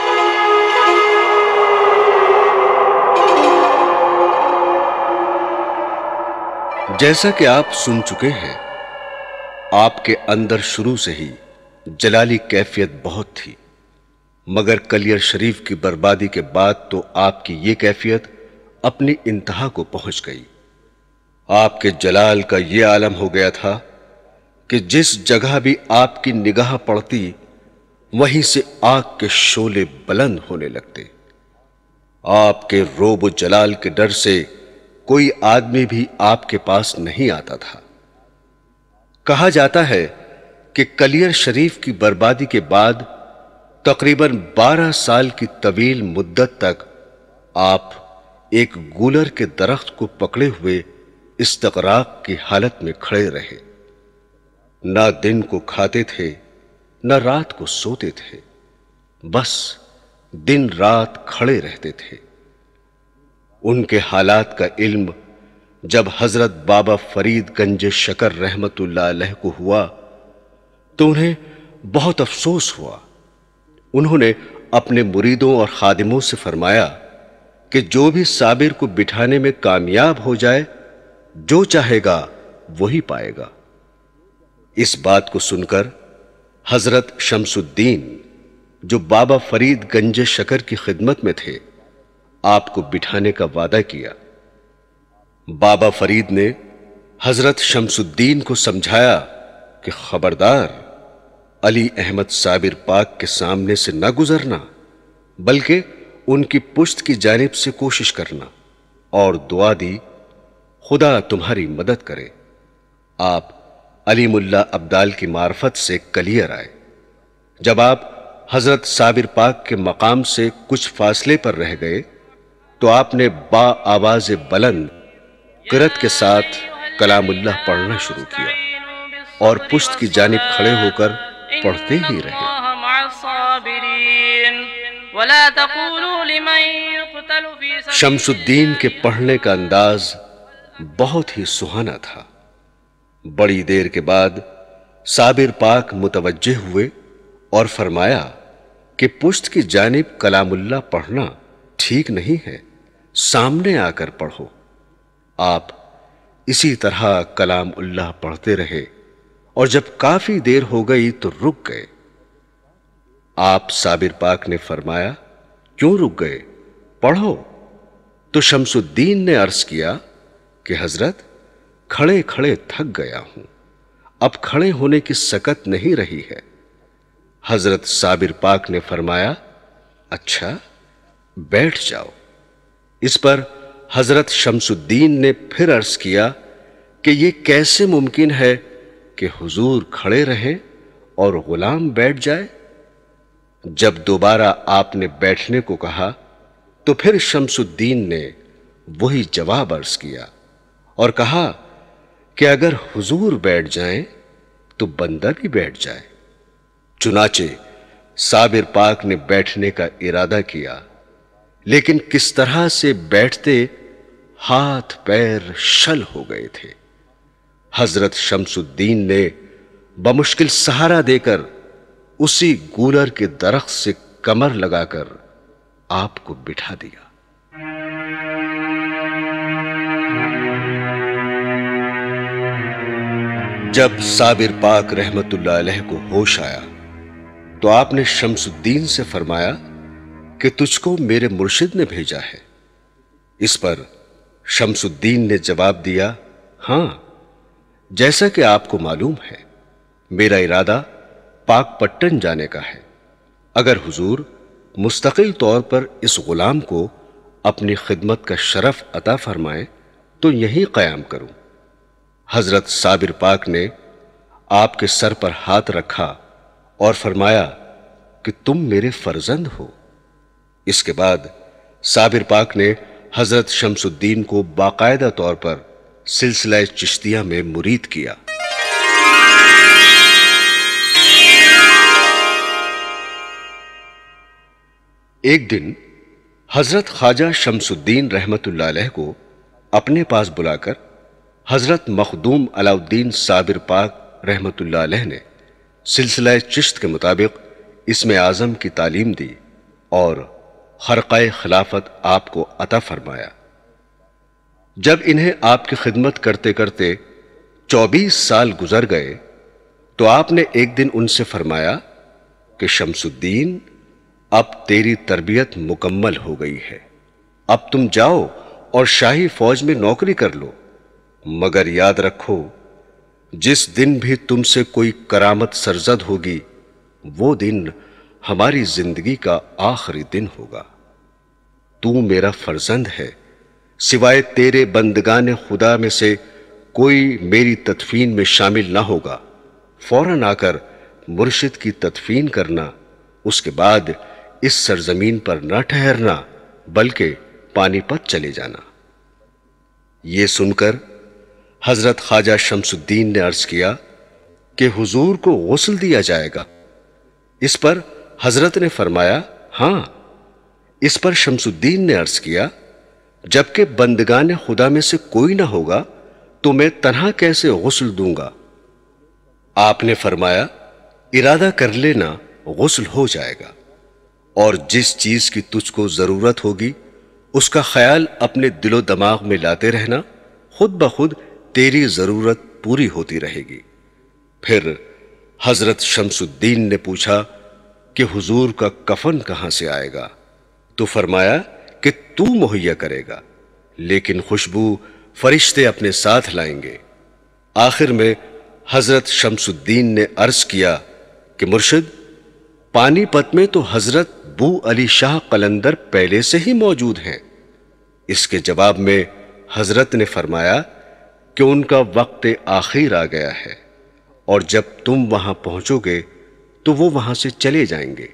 [SPEAKER 1] جیسا کہ آپ سن چکے ہیں، آپ کے اندر شروع سے ہی جلالی کیفیت بہت تھی، مگر کلیر شریف کی بربادی کے بعد تو آپ کی یہ کیفیت اپنی انتہا کو پہنچ گئی۔ آپ کے جلال کا یہ عالم ہو گیا تھا کہ جس جگہ بھی آپ کی نگاہ پڑتی وہیں سے آگ کے شعلے بلند ہونے لگتے۔ آپ کے روب و جلال کے ڈر سے کوئی آدمی بھی آپ کے پاس نہیں آتا تھا۔ کہا جاتا ہے کہ کلیر شریف کی بربادی کے بعد تقریباً بارہ سال کی طویل مدت تک آپ ایک گولر کے درخت کو پکڑے ہوئے استغراق کی حالت میں کھڑے رہے۔ نہ دن کو کھاتے تھے نہ رات کو سوتے تھے، بس دن رات کھڑے رہتے تھے۔ ان کے حالات کا علم جب حضرت بابا فرید گنج شکر رحمت اللہ علیہ کو ہوا تو انہیں بہت افسوس ہوا۔ انہوں نے اپنے مریدوں اور خادموں سے فرمایا کہ جو بھی صابر کو بٹھانے میں کامیاب ہو جائے، جو چاہے گا وہی پائے گا۔ اس بات کو سن کر حضرت شمس الدین جو بابا فرید گنج شکر کی خدمت میں تھے آپ کو بٹھانے کا وعدہ کیا۔ بابا فرید نے حضرت شمس الدین کو سمجھایا کہ خبردار، علی احمد صابر پاک کے سامنے سے نہ گزرنا، بلکہ ان کی پشت کی جانب سے کوشش کرنا، اور دعا دی خدا تمہاری مدد کرے۔ آپ علیم اللہ ابدال کی معرفت سے کلیر آئے۔ جب آپ حضرت صابر پاک کے مقام سے کچھ فاصلے پر رہ گئے تو آپ نے با آواز بلند قرأت کے ساتھ کلام اللہ پڑھنا شروع کیا اور پشت کی جانب کھڑے ہو کر پڑھتے ہی رہے۔ شمس الدین کے پڑھنے کا انداز بہت ہی سہانا تھا۔ بڑی دیر کے بعد صابر پاک متوجہ ہوئے اور فرمایا کہ پشت کی جانب کلام اللہ پڑھنا ٹھیک نہیں ہے، سامنے آ کر پڑھو۔ آپ اسی طرح کلام اللہ پڑھتے رہے اور جب کافی دیر ہو گئی تو رک گئے۔ آپ صابر پاک نے فرمایا کیوں رک گئے؟ پڑھو۔ تو شمس الدین نے عرض کیا کہ حضرت کھڑے کھڑے تھک گیا ہوں، اب کھڑے ہونے کی سکت نہیں رہی ہے۔ حضرت صابر پاک نے فرمایا اچھا بیٹھ جاؤ۔ اس پر حضرت شمس الدین نے پھر عرض کیا کہ یہ کیسے ممکن ہے کہ حضور کھڑے رہیں اور غلام بیٹھ جائے؟ جب دوبارہ آپ نے بیٹھنے کو کہا تو پھر شمس الدین نے وہی جواب عرض کیا اور کہا کہ اگر حضور بیٹھ جائیں تو بندہ بھی بیٹھ جائے۔ چنانچہ صابر پاک نے بیٹھنے کا ارادہ کیا، لیکن کس طرح سے بیٹھتے ہاتھ پیر شل ہو گئے تھے۔ حضرت شمس الدین نے بمشکل سہارا دے کر اسی گولر کے درخت سے کمر لگا کر آپ کو بٹھا دیا۔ جب صابر پاک رحمت اللہ علیہ کو ہوش آیا تو آپ نے شمس الدین سے فرمایا کہ تجھ کو میرے مرشد نے بھیجا ہے۔ اس پر شمس الدین نے جواب دیا ہاں، جیسا کہ آپ کو معلوم ہے میرا ارادہ پاک پٹن جانے کا ہے۔ اگر حضور مستقل طور پر اس غلام کو اپنی خدمت کا شرف عطا فرمائے تو یہیں قیام کروں۔ حضرت صابر پاک نے آپ کے سر پر ہاتھ رکھا اور فرمایا کہ تم میرے فرزند ہو۔ اس کے بعد صابر پاک نے حضرت شمس الدین کو باقاعدہ طور پر سلسلہ چشتیہ میں مرید کیا۔ ایک دن حضرت خواجہ شمس الدین رحمت اللہ علیہ کو اپنے پاس بلا کر حضرت مخدوم علاء الدین صابر پاک رحمت اللہ علیہ نے سلسلہ چشت کے مطابق اسم اعظم کی تعلیم دی اور خرقہ خلافت آپ کو عطا فرمایا۔ جب انہیں آپ کی خدمت کرتے کرتے چوبیس سال گزر گئے تو آپ نے ایک دن ان سے فرمایا کہ شمس الدین، اب تیری تربیت مکمل ہو گئی ہے، اب تم جاؤ اور شاہی فوج میں نوکری کر لو، مگر یاد رکھو جس دن بھی تم سے کوئی کرامت سرزد ہوگی وہ دن ہماری زندگی کا آخری دن ہوگا۔ تو میرا فرزند ہے، سوائے تیرے بندگان خدا میں سے کوئی میری تدفین میں شامل نہ ہوگا، فوراً آ کر مرشد کی تدفین کرنا، اس کے بعد اس سرزمین پر نہ ٹھہرنا بلکہ پانی پت چلے جانا۔ یہ سن کر حضرت خواجہ شمس الدین نے عرض کیا کہ حضور کو غسل دیا جائے گا۔ اس پر حضرت نے فرمایا ہاں۔ اس پر شمس الدین نے عرض کیا جبکہ بندگان خدا میں سے کوئی نہ ہوگا تو میں تنہا کیسے غسل دوں گا؟ آپ نے فرمایا ارادہ کر لینا، غسل ہو جائے گا، اور جس چیز کی تجھ کو ضرورت ہوگی اس کا خیال اپنے دل و دماغ میں لاتے رہنا، خود بخود تیری ضرورت پوری ہوتی رہے گی۔ پھر حضرت شمس الدین نے پوچھا کہ حضور کا کفن کہاں سے آئے گا؟ تو فرمایا کہ تو مہیا کرے گا، لیکن خوشبو فرشتے اپنے ساتھ لائیں گے۔ آخر میں حضرت شمس الدین نے عرض کیا کہ مرشد، پانی پت میں تو حضرت بو علی شاہ قلندر پہلے سے ہی موجود ہیں۔ اس کے جواب میں حضرت نے فرمایا کہ ان کا وقت آخر آ گیا ہے، اور جب تم وہاں پہنچو گے تو وہ وہاں سے چلے جائیں گے۔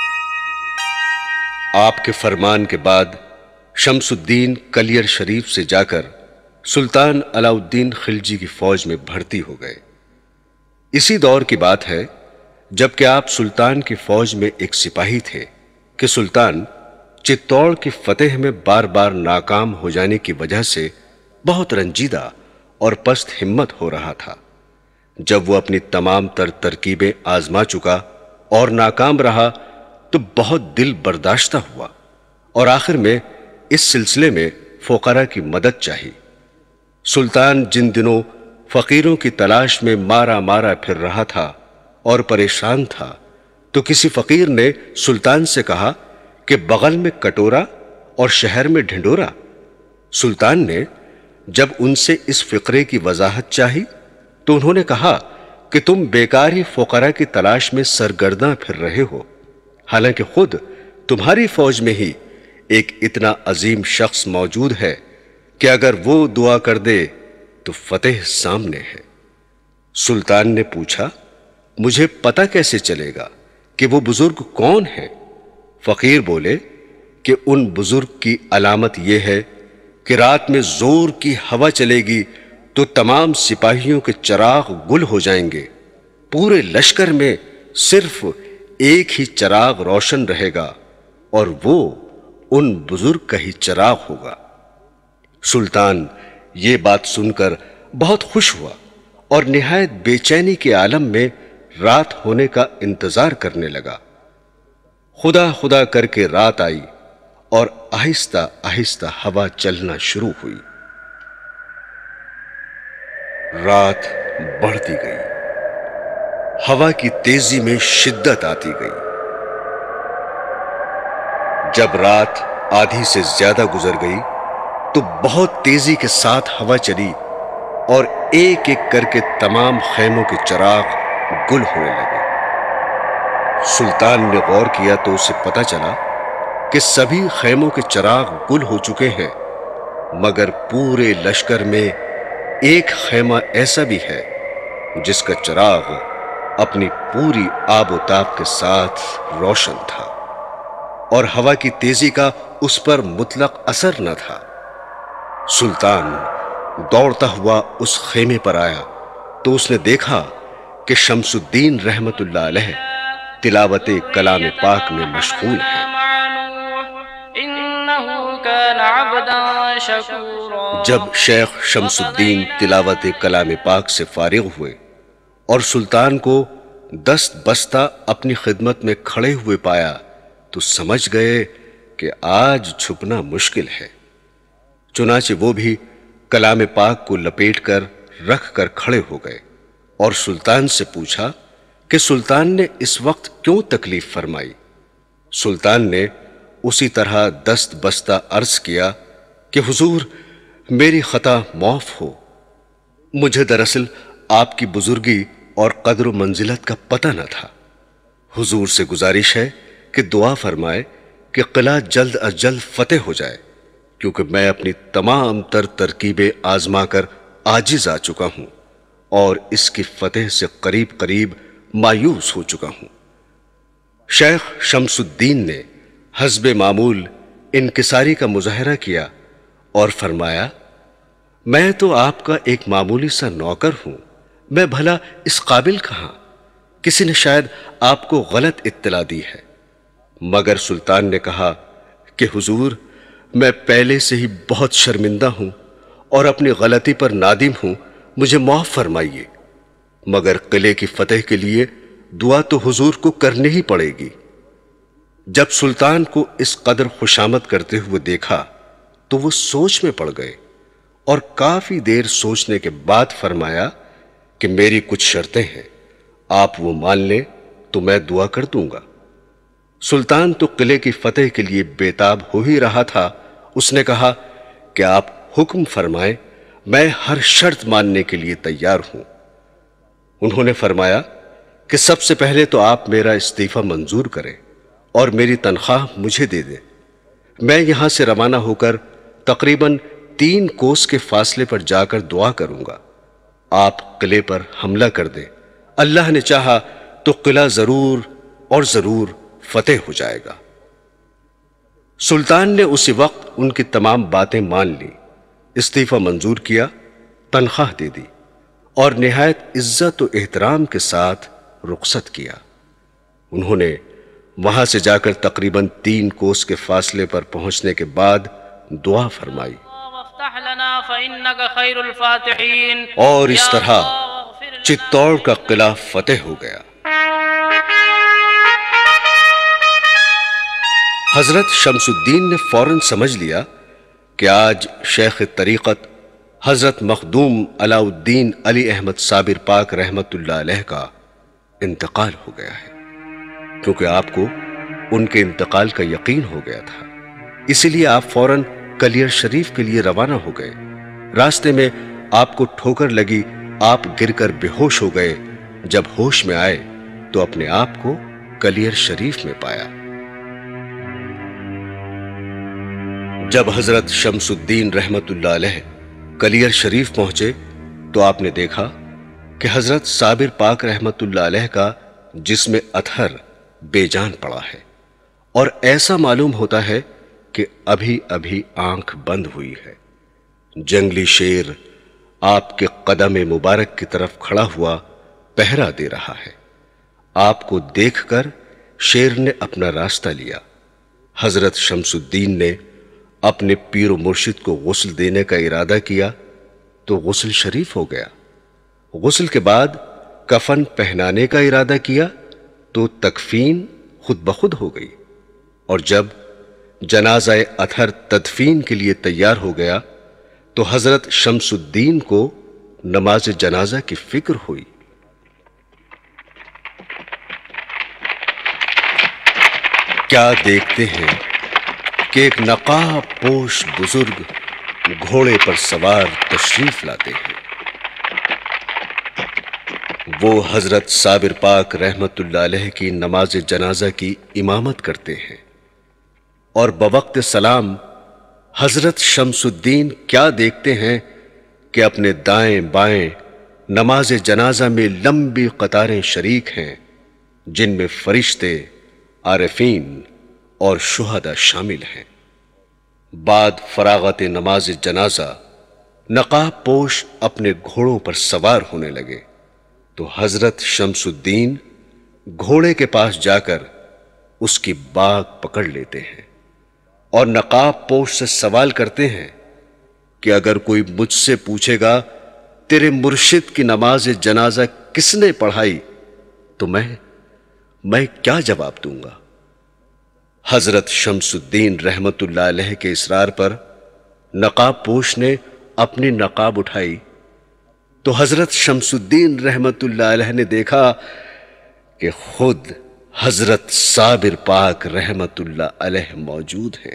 [SPEAKER 1] آپ کے فرمان کے بعد شمس الدین کلیر شریف سے جا کر سلطان علاء الدین خلجی کی فوج میں بھرتی ہو گئے۔ اسی دور کی بات ہے جبکہ آپ سلطان کی فوج میں ایک سپاہی تھے کہ سلطان چتوڑ کی فتح میں بار بار ناکام ہو جانے کی وجہ سے بہت رنجیدہ اور پست ہمت ہو رہا تھا۔ جب وہ اپنی تمام تر ترکیبیں آزما چکا اور ناکام رہا تو بہت دل برداشتہ ہوا، اور آخر میں اس سلسلے میں فقراء کی مدد چاہی۔ سلطان جن دنوں فقیروں کی تلاش میں مارا مارا پھر رہا تھا اور پریشان تھا تو کسی فقیر نے سلطان سے کہا کہ بغل میں کٹورا اور شہر میں ڈھنڈورا۔ سلطان نے جب ان سے اس فقرے کی وضاحت چاہی تو انہوں نے کہا کہ تم بیکار ہی فقراء کی تلاش میں سرگرداں پھر رہے ہو، حالانکہ خود تمہاری فوج میں ہی ایک اتنا عظیم شخص موجود ہے کہ اگر وہ دعا کر دے تو فتح سامنے ہے۔ سلطان نے پوچھا مجھے پتہ کیسے چلے گا کہ وہ بزرگ کون ہے؟ فقیر بولے کہ ان بزرگ کی علامت یہ ہے کہ رات میں زور کی ہوا چلے گی تو تمام سپاہیوں کے چراغ گل ہو جائیں گے، پورے لشکر میں صرف ایک ہی چراغ روشن رہے گا اور وہ ان بزرگ کا ہی چراغ ہوگا۔ سلطان یہ بات سن کر بہت خوش ہوا اور نہایت بے چینی کے عالم میں رات ہونے کا انتظار کرنے لگا۔ خدا خدا کر کے رات آئی اور آہستہ آہستہ ہوا چلنا شروع ہوئی۔ رات بڑھتی گئی، ہوا کی تیزی میں شدت آتی گئی۔ جب رات آدھی سے زیادہ گزر گئی تو بہت تیزی کے ساتھ ہوا چلی اور ایک ایک کر کے تمام خیموں کے چراغ گل ہونے لگے۔ سلطان نے غور کیا تو اسے پتہ چلا کہ سبھی خیموں کے چراغ گل ہو چکے ہیں، مگر پورے لشکر میں ایک خیمہ ایسا بھی ہے جس کا چراغ اپنی پوری آب و تاب کے ساتھ روشن تھا، اور ہوا کی تیزی کا اس پر مطلق اثر نہ تھا۔ سلطان دوڑتا ہوا اس خیمے پر آیا تو اس نے دیکھا کہ شمس الدین رحمت اللہ علیہ تلاوت کلام پاک میں مشغول ہے۔ جب شیخ شمس الدین تلاوت کلام پاک سے فارغ ہوئے اور سلطان کو دست بستہ اپنی خدمت میں کھڑے ہوئے پایا تو سمجھ گئے کہ آج چھپنا مشکل ہے۔ چنانچہ وہ بھی کلام پاک کو لپیٹ کر رکھ کر کھڑے ہو گئے اور سلطان سے پوچھا کہ سلطان نے اس وقت کیوں تکلیف فرمائی؟ سلطان نے اسی طرح دست بستہ عرض کیا کہ حضور میری خطا معاف ہو، مجھے دراصل آپ کی بزرگی اور قدر و منزلت کا پتہ نہ تھا۔ حضور سے گزارش ہے کہ دعا فرمائے کہ قلعہ جلد از جلد فتح ہو جائے، کیونکہ میں اپنی تمام تر ترکیبیں آزما کر عاجز آ چکا ہوں اور اس کی فتح سے قریب قریب مایوس ہو چکا ہوں۔ شیخ شمس الدین نے حسب معمول انکساری کا مظاہرہ کیا اور فرمایا، میں تو آپ کا ایک معمولی سا نوکر ہوں، میں بھلا اس قابل کہاں، کسی نے شاید آپ کو غلط اطلاع دی ہے۔ مگر سلطان نے کہا کہ حضور میں پہلے سے ہی بہت شرمندہ ہوں اور اپنی غلطی پر نادم ہوں، مجھے معاف فرمائیے، مگر قلعے کی فتح کے لیے دعا تو حضور کو کرنی ہی پڑے گی۔ جب سلطان کو اس قدر خوشامد کرتے ہوئے دیکھا تو وہ سوچ میں پڑ گئے اور کافی دیر سوچنے کے بعد فرمایا کہ میری کچھ شرطیں ہیں، آپ وہ مان لیں تو میں دعا کر دوں گا۔ سلطان تو قلعے کی فتح کے لیے بےتاب ہو ہی رہا تھا، اس نے کہا کہ آپ حکم فرمائیں، میں ہر شرط ماننے کے لیے تیار ہوں۔ انہوں نے فرمایا کہ سب سے پہلے تو آپ میرا استعفیٰ منظور کریں اور میری تنخواہ مجھے دے دیں، میں یہاں سے روانہ ہو کر تقریباً تین کوس کے فاصلے پر جا کر دعا کروں گا، آپ قلعے پر حملہ کر دیں، اللہ نے چاہا تو قلعہ ضرور اور ضرور فتح ہو جائے گا۔ سلطان نے اسی وقت ان کی تمام باتیں مان لی، استعفیٰ منظور کیا، تنخواہ دے دی اور نہایت عزت و احترام کے ساتھ رخصت کیا۔ انہوں نے وہاں سے جا کر تقریباً تین کوس کے فاصلے پر پہنچنے کے بعد دعا فرمائی اور اس طرح چتور کا قلعہ فتح ہو گیا۔ حضرت شمس الدین نے فوراً سمجھ لیا کہ آج شیخ طریقت حضرت مخدوم علاء الدین علی احمد صابر پاک رحمت اللہ علیہ کا انتقال ہو گیا ہے، کیونکہ آپ کو ان کے انتقال کا یقین ہو گیا تھا، اسی لیے آپ فوراً کلیر شریف کے لیے روانہ ہو گئے۔ راستے میں آپ کو ٹھوکر لگی، آپ گر کر بے ہوش ہو گئے، جب ہوش میں آئے تو اپنے آپ کو کلیر شریف میں پایا۔ جب حضرت شمس الدین رحمت اللہ علیہ کلیر شریف پہنچے تو آپ نے دیکھا کہ حضرت صابر پاک رحمت اللہ علیہ کا جسم اطہر بے جان پڑا ہے، اور ایسا معلوم ہوتا ہے کہ ابھی ابھی آنکھ بند ہوئی ہے۔ جنگلی شیر آپ کے قدم مبارک کی طرف کھڑا ہوا پہرا دے رہا ہے۔ آپ کو دیکھ کر شیر نے اپنا راستہ لیا۔ حضرت شمس الدین نے اپنے پیر و مرشد کو غسل دینے کا ارادہ کیا تو غسل شریف ہو گیا۔ غسل کے بعد کفن پہنانے کا ارادہ کیا تو تکفین خود بخود ہو گئی، اور جب جنازہ اطہر تدفین کے لیے تیار ہو گیا تو حضرت شمس الدین کو نماز جنازہ کی فکر ہوئی۔ کیا دیکھتے ہیں کہ ایک نقاب پوش بزرگ گھوڑے پر سوار تشریف لاتے ہیں۔ وہ حضرت صابر پاک رحمت اللہ علیہ کی نماز جنازہ کی امامت کرتے ہیں۔ اور بوقت سلام حضرت شمس الدین کیا دیکھتے ہیں کہ اپنے دائیں بائیں نماز جنازہ میں لمبی قطاریں شریک ہیں، جن میں فرشتے، عارفین اور شہداء شامل ہیں۔ بعد فراغت نماز جنازہ نقاب پوش اپنے گھوڑوں پر سوار ہونے لگے تو حضرت شمس الدین گھوڑے کے پاس جا کر اس کی باگ پکڑ لیتے ہیں اور نقاب پوش سے سوال کرتے ہیں کہ اگر کوئی مجھ سے پوچھے گا تیرے مرشد کی نماز جنازہ کس نے پڑھائی تو میں میں کیا جواب دوں گا؟ حضرت شمس الدین رحمت اللہ علیہ کے اصرار پر نقاب پوش نے اپنی نقاب اٹھائی تو حضرت شمس الدین رحمت اللہ علیہ نے دیکھا کہ خود حضرت صابر پاک رحمت اللہ علیہ موجود ہیں۔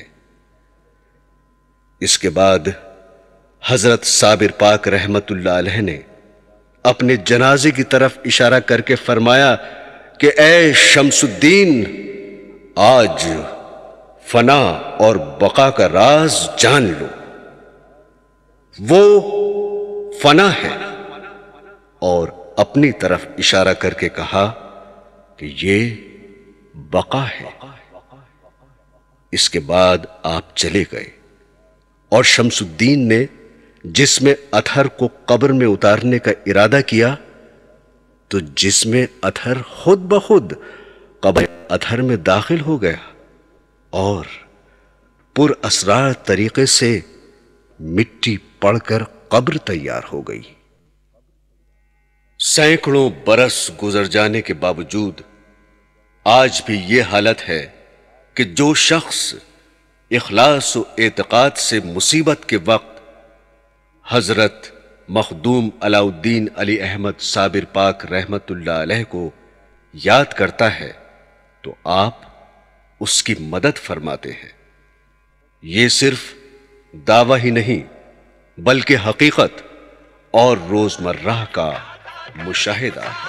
[SPEAKER 1] اس کے بعد حضرت صابر پاک رحمت اللہ علیہ نے اپنے جنازے کی طرف اشارہ کر کے فرمایا کہ اے شمس الدین، آج فنا اور بقا کا راز جان لو۔ وہ فنا ہے، اور اپنی طرف اشارہ کر کے کہا کہ یہ بقا ہے۔ اس کے بعد آپ چلے گئے اور شمس الدین نے جسم اطہر کو قبر میں اتارنے کا ارادہ کیا تو جسم اطہر خود بخود قبر اطہر میں داخل ہو گیا اور پر اسرار طریقے سے مٹی پڑ کر قبر تیار ہو گئی۔ سینکڑوں برس گزر جانے کے باوجود آج بھی یہ حالت ہے کہ جو شخص اخلاص و اعتقاد سے مصیبت کے وقت حضرت مخدوم علاء الدین علی احمد صابر پاک رحمت اللہ علیہ کو یاد کرتا ہے تو آپ اس کی مدد فرماتے ہیں۔ یہ صرف دعویٰ ہی نہیں بلکہ حقیقت اور روزمرہ کا مشاہدہ ہے۔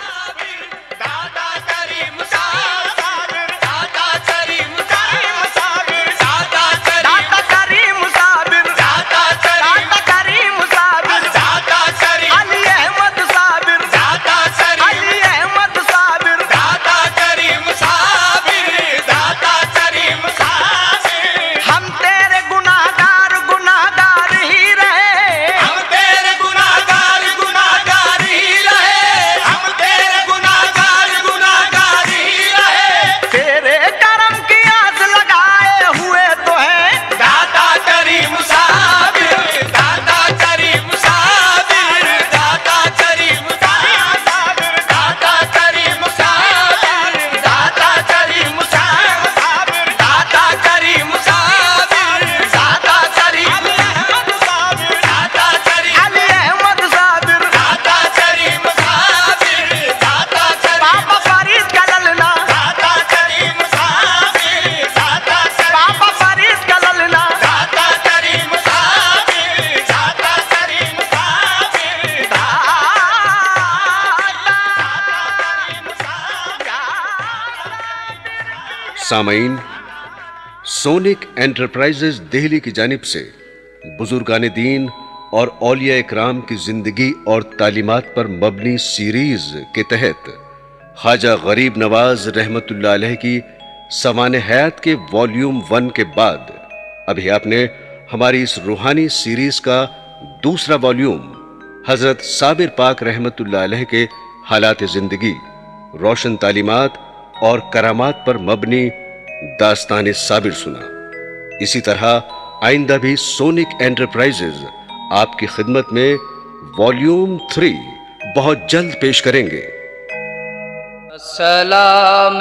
[SPEAKER 1] سامعین، سونک انٹرپرائزز دہلی کی جانب سے بزرگان دین اور اولیاء اکرام کی زندگی اور تعلیمات پر مبنی سیریز کے تحت خواجہ غریب نواز رحمت اللہ علیہ کی سوانح حیات کے والیوم ون کے بعد ابھی آپ نے ہماری اس روحانی سیریز کا دوسرا والیوم حضرت صابر پاک رحمت اللہ علیہ کے حالات زندگی، روشن تعلیمات اور کرامات پر مبنی داستان صابر سنا۔ اسی طرح آئندہ بھی سونک انٹرپرائزز آپ کی خدمت میں والیوم تھری بہت جلد پیش کریں گے۔
[SPEAKER 2] السلام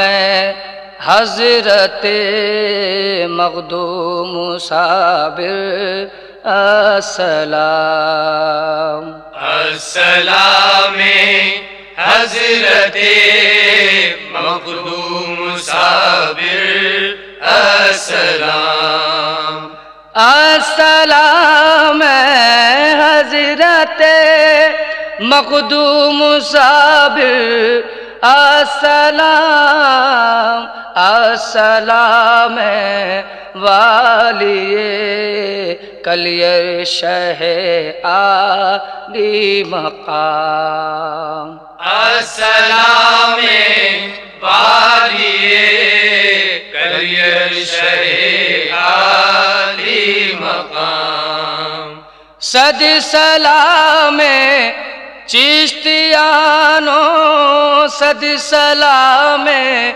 [SPEAKER 2] حضرت مخدوم صابر، السلام
[SPEAKER 3] السلام حضرت مخدوم صابر، السلام
[SPEAKER 2] السلام حضرت مخدوم صابر، السلام السلام والیے کلیر شہ عالی مقام
[SPEAKER 3] السلام والیے کلیر شہ عالی مقام
[SPEAKER 2] صد سلام چشتیانو صد سلام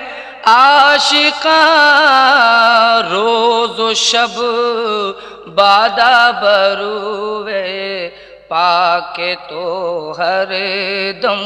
[SPEAKER 2] عاشقاں روز و شب بادہ بروے پاک تو ہر دم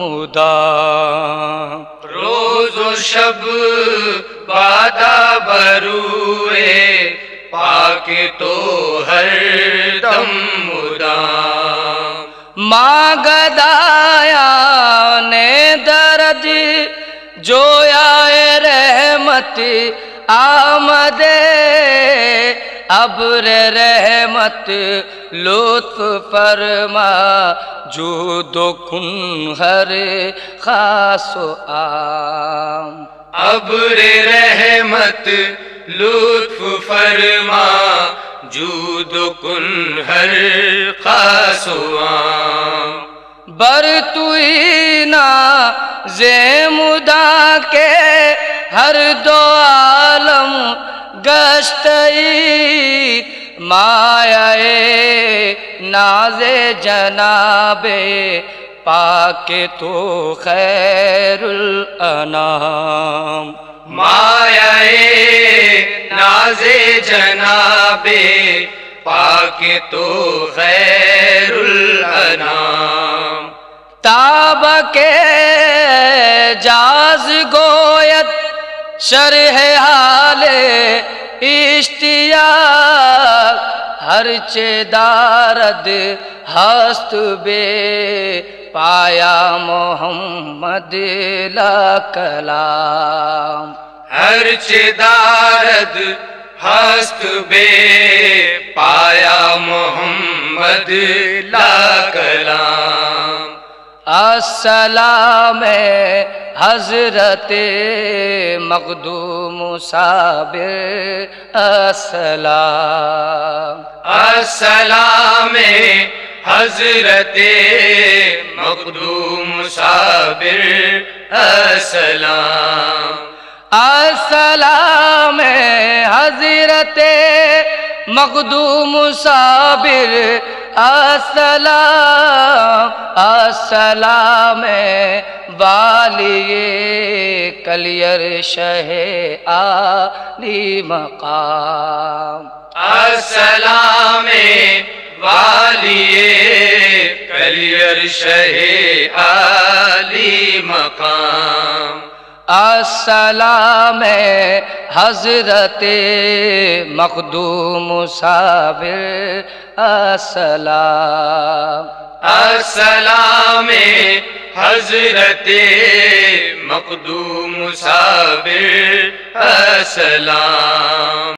[SPEAKER 2] مدام
[SPEAKER 3] روز و شب بادہ بروے پاک تو ہر دم مدام
[SPEAKER 2] ماں گدایا نے درد جویا رحمت آمدے ابر رحمت لطف فرما جود و کن ہر خاص و عام
[SPEAKER 3] ابر رحمت لطف فرما جود و کن ہر خاص و عام
[SPEAKER 2] بر توئی نا زیمدا کے ہر دو عالم گشتئی مایہ ناز جناب پاک تو خیر الانام
[SPEAKER 3] مایہ ناز جناب پاک تو خیر الانام
[SPEAKER 2] تاب کے جاز گویت شرح حال اشتیاق ہر چے دارد ہست بے پایا محمد لا کلام
[SPEAKER 3] ہر چدارد ہست بے پایا محمد لا کلام
[SPEAKER 2] السلام حضرت مخدوم صابر السلام
[SPEAKER 3] السلام حضرت مخدوم صابر السلام
[SPEAKER 2] السلام حضرت مخدوم صابر السلام السلام والیے کلیر شہ عالی مقام
[SPEAKER 3] السلام والیے کلیر شہ عالی مقام
[SPEAKER 2] السلام حضرت مخدوم صابر السلام
[SPEAKER 3] السلام حضرت مخدوم صابر السلام